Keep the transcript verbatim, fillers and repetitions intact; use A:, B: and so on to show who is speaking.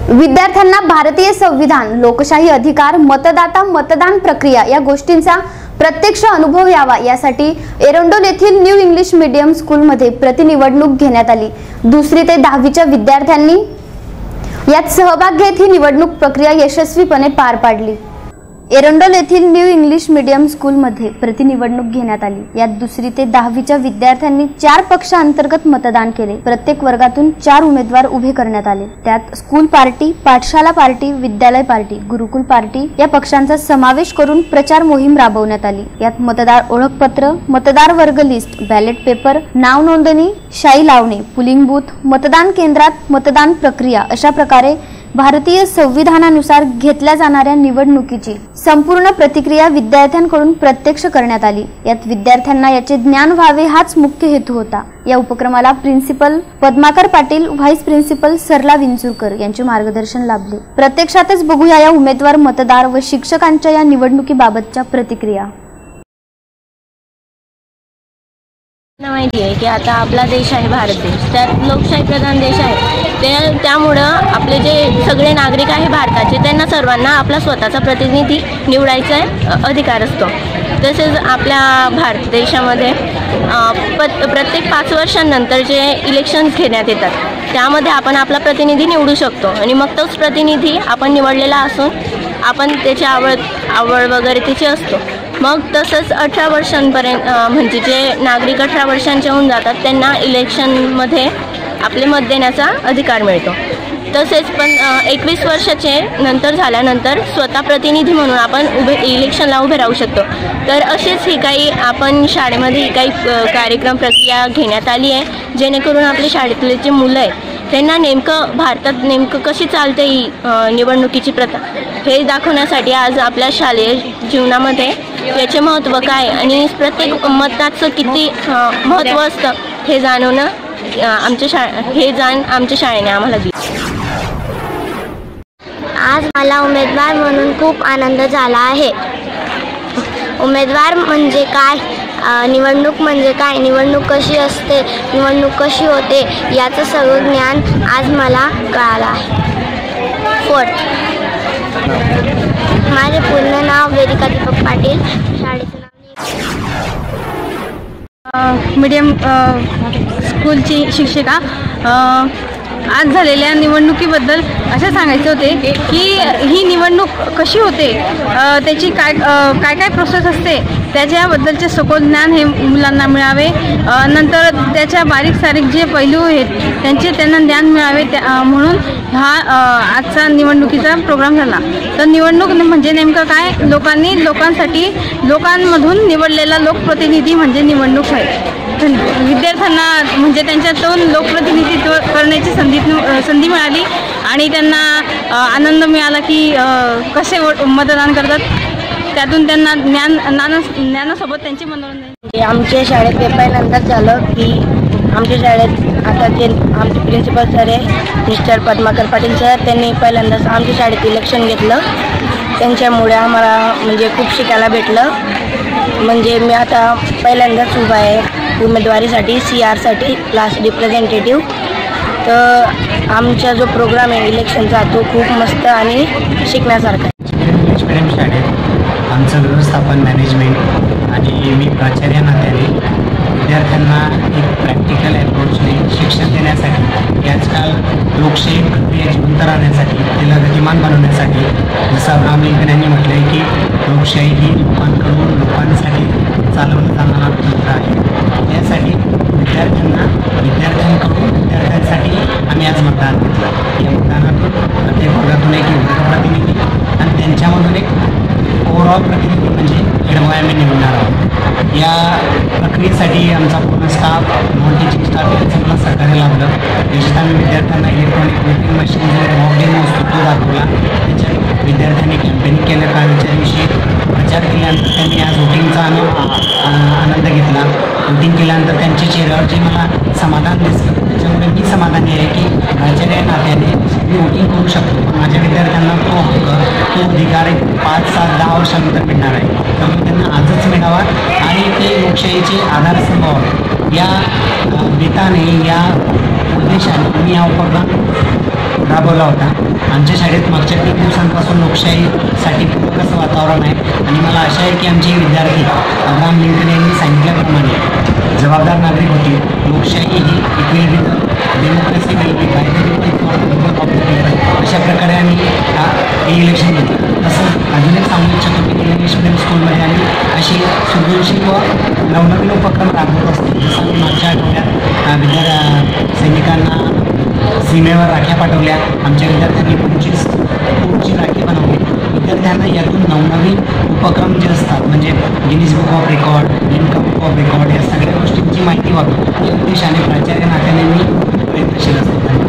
A: विद्यार्थ्यांना भारतीय संविधान, लोकशाही अधिकार, मतदाता मतदान प्रक्रिया या गोष्टींचा प्रत्यक्ष अनुभव यावा यासाठी एरंडोल येथील न्यू इंग्लिश मीडियम स्कूलमध्ये प्रतिनिवडणूक घेण्यात आली। दुसरी ते दहावीच्या विद्यार्थ्यांनी यात सहभाग घेत ही निवडणूक प्रक्रिया यशस्वीपणे पार पाडली। एरंडोल येथील न्यू इंग्लिश मीडियम स्कूलमध्ये प्रतिनिवडणूक घेण्यात आली। यात दुसरी ते दहावीच्या विद्यार्थ्यांनी चार पक्षांतर्गत मतदान केले। प्रत्येक वर्गातून चार उमेदवार उभे करण्यात आले। त्यात स्कूल पार्टी, पाठशाला पार्टी, विद्यालय पार्टी, गुरुकुल पार्टी या पक्षांचा समावेश करून प्रचार मोहीम राबवण्यात आली। यात मतदार ओळखपत्र, मतदार वर्ग लिस्ट, बॅलेट पेपर, नाव नोंदणी, शाई लावणे, पुलिंग बूथ, मतदान केंद्रात मतदान प्रक्रिया अशा प्रकारे भारतीय संविधानानुसार घेतल्या जाणाऱ्या निवडणुकीची संपूर्ण प्रतिक्रिया विद्यार्थ्यांकडून प्रत्यक्ष करण्यात आली। यात विद्यार्थ्यांना याचे ज्ञान व्हावे हाच मुख्य हेतू होता। या उपक्रमाला principal Padmakar Patil, vice principal Sarala Vinchurkar यांचे मार्गदर्शन लाभले। प्रत्यक्षातच बघूया या उमेदवार, मतदार व शिक्षकांच्या या निवडणुकीबाबतच्या प्रतिक्रिया।
B: माहिती आहे की आता आपला देश आहे भारत देश, त्यात लोकशाही प्रधान देश आहे। ते त्यामुळं आपले जे सगळे नागरिक आहे भारताचे, त्यांना सर्वांना आपला स्वतःचा प्रतिनिधी निवडायचा अधिकार असतो। तसेच आपल्या भारत देशामध्ये प्रत्येक पाच वर्षांनंतर जे इलेक्शन्स घेण्यात येतात, त्यामध्ये आपण आपला प्रतिनिधी निवडू शकतो आणि मग तोच प्रतिनिधी आपण निवडलेला असून आपण त्याची आवड आवड वगैरे त्याची असतो। मग तसंच अठरा वर्षांपर्यंत म्हणजे जे नागरिक अठरा वर्षांचे होऊन जातात, त्यांना इलेक्शनमध्ये आपले मत देण्याचा अधिकार मिळतो। तसेच पण एकवीस वर्षाचे नंतर झाल्यानंतर स्वतः प्रतिनिधी म्हणून आपण उभे इलेक्शनला उभे राहू शकतो। तर असेच ही काही आपण शाळेमध्ये ही काही कार्यक्रम प्रक्रिया घेण्यात आली आहे, जेणेकरून आपल्या शाळेतले जे मुलं आहेत त्यांना नेमकं भारतात नेमकं कशी चालते ही निवडणुकीची प्रथा हे दाखवण्यासाठी आज आपल्या शालेय जीवनामध्ये याचे महत्त्व काय आणि प्रत्येक मताचं किती महत्त्व असतं हे जाणवणं आमच्या शा हे जाण आमच्या शाळेने आम्हाला दिली।
C: आज मला उमेदवार म्हणून खूप आनंद झाला आहे। उमेदवार म्हणजे काय, निवडणूक म्हणजे काय, निवडणूक कशी असते, निवडणूक कशी होते याचं सगळं ज्ञान आज मला कळालं आहे। फोर्थ, माझे पूर्ण नाव वेदिका दीपक पाटील, शाळेचं नाव
D: मीडियम स्कूलची शिक्षिका। आज झालेल्या निवडणुकीबद्दल असं सांगायचं होते की ही निवडणूक कशी होते, त्याची काय काय काय प्रोसेस असते त्याच्याबद्दलचे सखोल ज्ञान हे मुलांना मिळावे। नंतर त्याच्या बारीक सारीक जे पैलू आहेत त्यांचे त्यांना ज्ञान मिळावे, त्या म्हणून हा आजचा निवडणुकीचा प्रोग्राम झाला। तर निवडणूक म्हणजे नेमकं काय, लोकांनी लोकांसाठी लोकांमधून निवडलेला लोकप्रतिनिधी म्हणजे निवडणूक आहे। विद्यार्थ्यांना म्हणजे त्यांच्यातून लोकप्रतिनिधित्व करण्याची संधी संधी मिळाली आणि त्यांना आनंद मिळाला की कसे मतदान करतात, त्यातून त्यांना ज्ञान ज्ञान ज्ञानासोबत त्यांचे मनोरंजन।
B: आमच्या शाळेत पेपरनंतर झालं की आमच्या शाळेत आता जे आमचे प्रिन्सिपल सर आहे मिस्टर पद्माकर पाटील सर, त्यांनी पहिल्यांदाच आमच्या शाळेत इलेक्शन घेतलं। त्यांच्यामुळे आम्हाला म्हणजे खूप शिकायला भेटलं। म्हणजे मी आता पहिल्यांदाच उभा आहे उमेदवारीसाठी, सी आरसाठी, क्लास रिप्रेझेंटेटिव्ह। तर आमचा जो प्रोग्राम आहे इलेक्शनचा तो खूप मस्त आणि शिकण्यासारखा आहे।
E: इंग्लिश मीडियम शाळेत आमचं व्यवस्थापन, मॅनेजमेंट आणि मी प्राचार्य नात्याने विद्यार्थ्यांना एक प्रॅक्टिकल अप्रोचने शिक्षण देण्यासाठी, आजकाल लोकशाही प्रक्रिया जिवंत राहण्यासाठी, तिला गतिमान बनवण्यासाठी, जसं अब्राहम लिंकन यांनी म्हटलं आहे की लोकशाही ही लोकांकडून लोकांसाठी चालवलं जाणारा तंत्र आहे। यासाठी विद्यार्थ्यांना विद्यार्थ्यांकडून विद्यार्थ्यांसाठी आम्ही आज मतदान घेतलं। या मतदानातून प्रत्येक वर्गातून एक प्रतिनिधी आणि त्यांच्यामधून एक ओव्हरऑल प्रतिनिधी म्हणजे हेडबॉय आम्ही निवडणार आहोत। या प्रक्रियेसाठी आमचा पूर्ण स्टाफ, नॉन टीचिंग स्टाफ या चांगला सहकार्य लाभलं। याच्यात आम्ही विद्यार्थ्यांना इलेक्ट्रॉनिक वोटिंग मशीन जो मॉक डेमो असतो तो दाखवला। त्याच्यात विद्यार्थ्यांनी कॅम्पेनिंग केलं, कालच्या दिवशी प्रचार केल्यानंतर त्यांनी आज वोटिंगचा आनंद घेतला। वोटिंग केल्यानंतर त्यांच्या चेहऱ्यावर जे मला समाधान दिसलं, त्याच्यामुळे मी समाधानी आहे की प्राचार्य नात्याने मी वोटिंग करू शकतो। पण माझ्या विद्यार्थ्यांना तो हक्क, तो अधिकार एक पाच सात दहा वर्षानंतर मिळणार आहे, त्यामुळे त्यांना आजच मिळावा आणि ते लोकशाहीचे आधारस्तंभ व्हावे या बेताने, या उद्देशाने मी हा उपक्रम राबवला होता. आमच्या शाळेत मागच्या तीन दिवसांपासून लोकशाहीसाठी पूरक असं वातावरण आहे आणि मला आशा आहे की आमचे विद्यार्थी अब्राहम लिंकन यांनी सांगितल्याप्रमाणे जबाबदार नागरिक होतील. लोकशाही ही it will be democracy will be by the people for the people of the people अशा प्रकारे आम्ही हे इलेक्शन घेतलं. तसंच अजून एक सांगू इच्छितो की इंग्लिश मिडियम स्कूलमध्ये आम्ही अशी सृजनशील व नवनवीन उपक्रम राबवत असतो. जसं आम्ही मागच्या आठवड्यात विद्या सैनिकांना सीमेवर राख्या पाठवल्या. आमच्या विद्यार्थ्यांनी पंचवीस फूटची राखी बनवली. विद्यार्थ्यांना यातून नवनवीन उपक्रम जे असतात म्हणजे Guinness book of record, Limca book of record या सगळ्या गोष्टींची माहिती व्हावी या उद्देशाने प्राचार्य नात्याने मी प्रयत्नशील असतो.